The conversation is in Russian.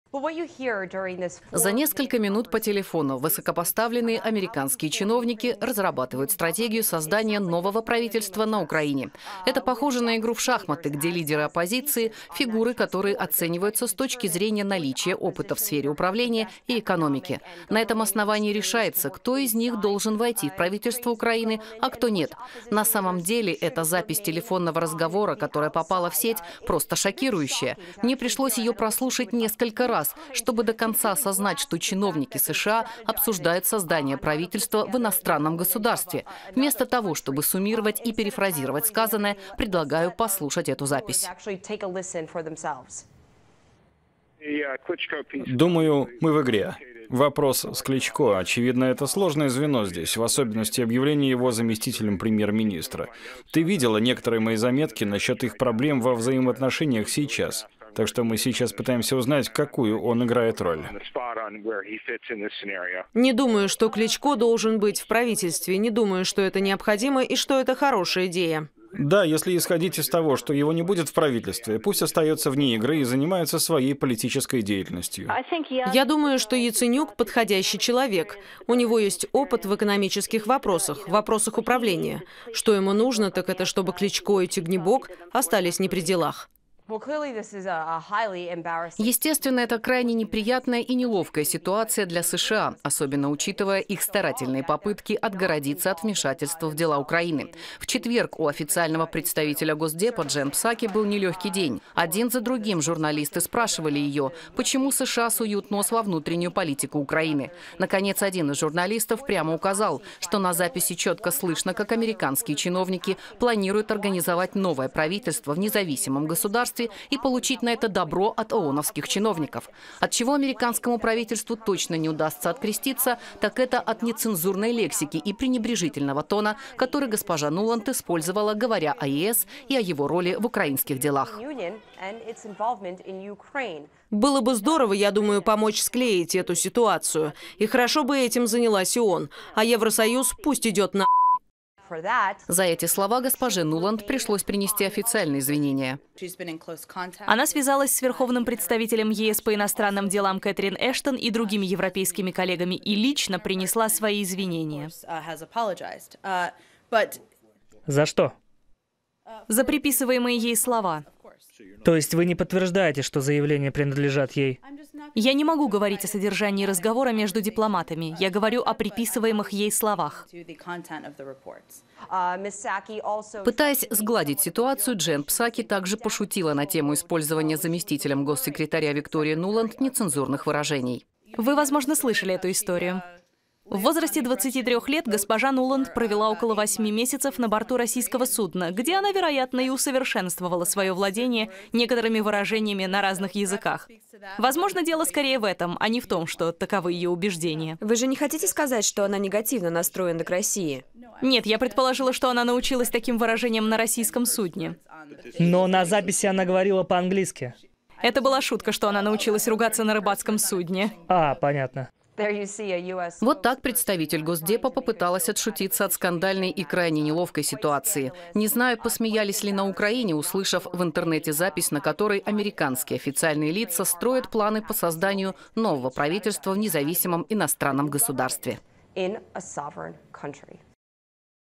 За несколько минут по телефону высокопоставленные американские чиновники разрабатывают стратегию создания нового правительства на Украине. Это похоже на игру в шахматы, где лидеры оппозиции – фигуры, которые оцениваются с точки зрения наличия опыта в сфере управления и экономики. На этом основании решается, кто из них должен войти в правительство Украины, а кто нет. На самом деле, эта запись телефонного разговора, которая попала в сеть, просто шокирующая. Мне пришлось ее прослушать несколько раз, чтобы до конца осознать, что чиновники США обсуждают создание правительства в иностранном государстве. Вместо того, чтобы суммировать и перефразировать сказанное, предлагаю послушать эту запись. Думаю, мы в игре. Вопрос с Кличко. Очевидно, это сложное звено здесь, в особенности объявление его заместителем премьер-министра. Ты видела некоторые мои заметки насчет их проблем во взаимоотношениях сейчас. Так что мы сейчас пытаемся узнать, какую он играет роль. Не думаю, что Кличко должен быть в правительстве. Не думаю, что это необходимо и что это хорошая идея. Да, если исходить из того, что его не будет в правительстве, пусть остается вне игры и занимается своей политической деятельностью. Я думаю, что Яценюк – подходящий человек. У него есть опыт в экономических вопросах, в вопросах управления. Что ему нужно, так это чтобы Кличко и Тягнебок остались не при делах. Естественно, это крайне неприятная и неловкая ситуация для США, особенно учитывая их старательные попытки отгородиться от вмешательства в дела Украины. В четверг у официального представителя Госдепа Джен Псаки был нелегкий день. Один за другим журналисты спрашивали ее, почему США суют нос во внутреннюю политику Украины. Наконец, один из журналистов прямо указал, что на записи четко слышно, как американские чиновники планируют организовать новое правительство в независимом государстве и получить на это добро от ООНовских чиновников. От чего американскому правительству точно не удастся откреститься, так это от нецензурной лексики и пренебрежительного тона, который госпожа Нуланд использовала, говоря о ЕС и о его роли в украинских делах. Было бы здорово, я думаю, помочь склеить эту ситуацию. И хорошо бы этим занялась и ООН. А Евросоюз пусть идет на... За эти слова госпоже Нуланд пришлось принести официальные извинения. Она связалась с верховным представителем ЕС по иностранным делам Кэтрин Эштон и другими европейскими коллегами и лично принесла свои извинения. За что? За приписываемые ей слова. То есть вы не подтверждаете, что заявления принадлежат ей? Я не могу говорить о содержании разговора между дипломатами. Я говорю о приписываемых ей словах. Пытаясь сгладить ситуацию, Джен Псаки также пошутила на тему использования заместителем госсекретаря Виктории Нуланд нецензурных выражений. Вы, возможно, слышали эту историю. В возрасте 23 лет госпожа Нуланд провела около 8 месяцев на борту российского судна, где она, вероятно, и усовершенствовала свое владение некоторыми выражениями на разных языках. Возможно, дело скорее в этом, а не в том, что таковы ее убеждения. Вы же не хотите сказать, что она негативно настроена к России? Нет, я предположила, что она научилась таким выражениям на российском судне. Но на записи она говорила по-английски. Это была шутка, что она научилась ругаться на рыбацком судне. А, понятно. Вот так представитель Госдепа попыталась отшутиться от скандальной и крайне неловкой ситуации. Не знаю, посмеялись ли на Украине, услышав в интернете запись, на которой американские официальные лица строят планы по созданию нового правительства в независимом иностранном государстве.